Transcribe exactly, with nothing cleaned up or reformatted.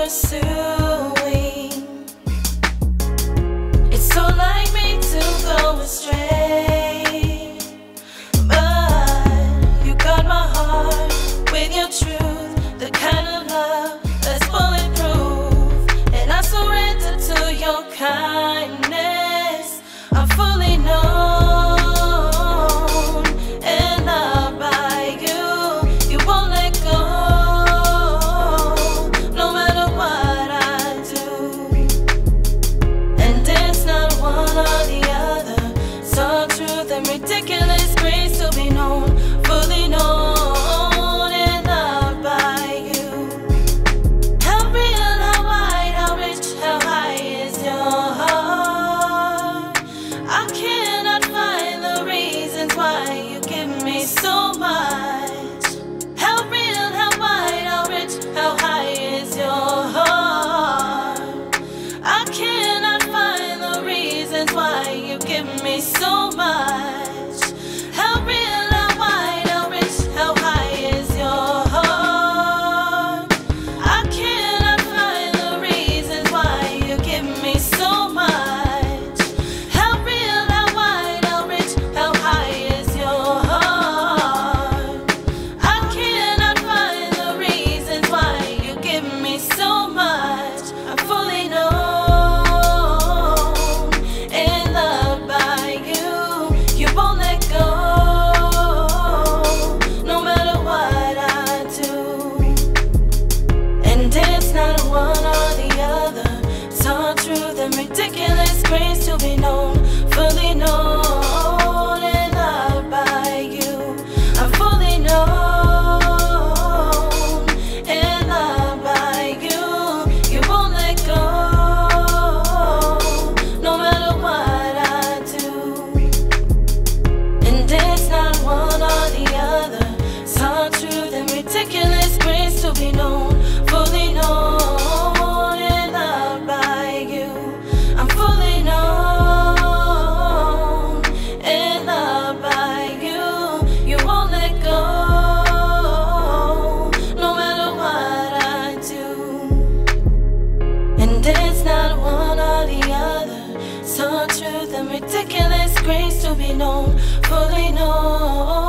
pursuing. It's so like me to go astray, but you got my heart with your truth, the kind of love that's bulletproof. And I surrender to your kindness. I'm fully known and loved by you. You won't let go, no matter what I do. And there's not one or the other. So truth and ridiculous grace to be known, fully known and loved by you. How real, how wide, how rich, how high is your heart? I cannot find the reasons why you give me so much. How real, how wide, how rich, how high is your heart? I cannot find the reasons why you give me so much. How real, how wide, how rich, how high is your heart? I cannot find the reasons why you give me so much. How real, how wide, how rich, how high is your heart? I cannot find the reasons why you give me so much. I'm fully known and loved by you. You won't let go, no matter what I do. And it's not one or the other. So truth and ridiculous grace to be known, fully known and loved by you. I'm fully known and loved by you. You won't let go, no matter what I do. And it's not one or the other. So truth and ridiculous grace to be known, fully known and loved by you. I'm fully known and loved by you. You won't let go, no matter what I do. And it's not one or the other. So truth and ridiculous grace to be known, fully known